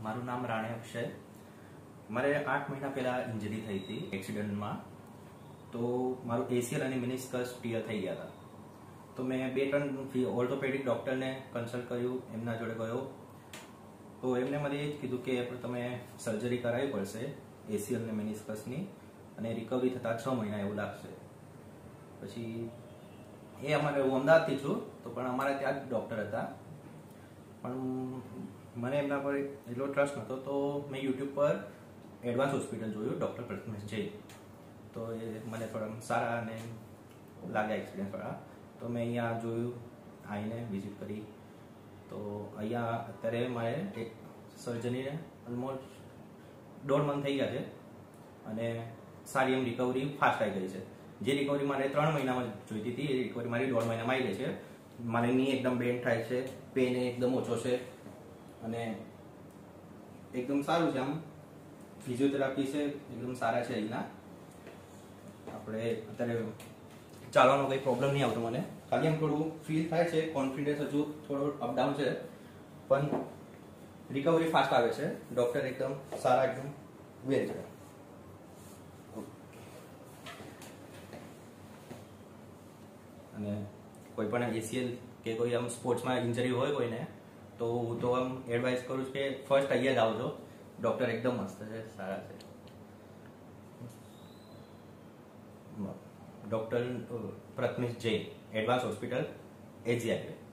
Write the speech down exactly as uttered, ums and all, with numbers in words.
મારું નામ રાણે અક્ષય. મારે આઠ મહિના પહેલા ઇન્જરી થઈ હતી એક્સિડન્ટમાં. તો મારું એસીએલ અને મિનિસ્કસ ટીયર થઈ ગયા હતા. તો મેં બે ત્રણ ઓર્થોપેડિક ડૉક્ટરને કન્સલ્ટ કર્યું, એમના જોડે ગયો. તો એમને મને એ જ કીધું કે તમે સર્જરી કરાવવી પડશે એસીએલ અને મિનિસ્કસની, અને રિકવરી થતાં છ મહિના એવું લાગશે. પછી એ અમારે હું અમદાવાદથી છું, તો પણ અમારા ત્યાં જ ડૉક્ટર હતા. પણ મને એમના પર એટલો ટ્રસ્ટ નહોતો, તો મેં યુટ્યુબ પર એડવાન્સ હોસ્પિટલ જોયું, ડૉક્ટર પ્રથમેશ જૈન. તો એ મને થોડા સારા અને લાગ્યા એક્સપિરિયન્સવાળા. તો મેં અહીંયા જોયું, આવીને વિઝિટ કરી. તો અહીંયા અત્યારે મારે એક સર્જરીને ઓલમોસ્ટ દોઢ મંથ થઈ ગયા છે, અને સારી એમ રિકવરી ફાસ્ટ આવી ગઈ છે. જે રિકવરી મારે ત્રણ મહિનામાં જોઈતી હતી એ રિકવરી મારી દોઢ મહિનામાં આવી ગઈ છે. મારી ની એકદમ બેન્ડ થાય છે, પેન એકદમ ઓછો છે, અને એકદમ સારું છે. આમ ફિઝિયોથેરાપી છે, એકદમ સારા છે અહીંના. આપણે અત્યારે ચાલવાનો કંઈ પ્રોબ્લેમ નહીં આવતો મને. ખાલી એમ થોડું ફીલ થાય છે, કોન્ફિડન્સ હજુ થોડો અપડાઉન છે, પણ રિકવરી ફાસ્ટ આવે છે. ડૉક્ટર એકદમ સારા, એકદમ વેલ છે. અને કોઈ પણ એસીએલ કે કોઈ આમ સ્પોર્ટ્સમાં ઇન્જરી હોય કોઈને, તો હું તો આમ એડવાઇસ કરું છું કે ફર્સ્ટ અહીંયા જ આવજો. ડૉક્ટર એકદમ મસ્ત છે, સારા છે. Doctor Prathamesh Jain, advance hospital, A G highway.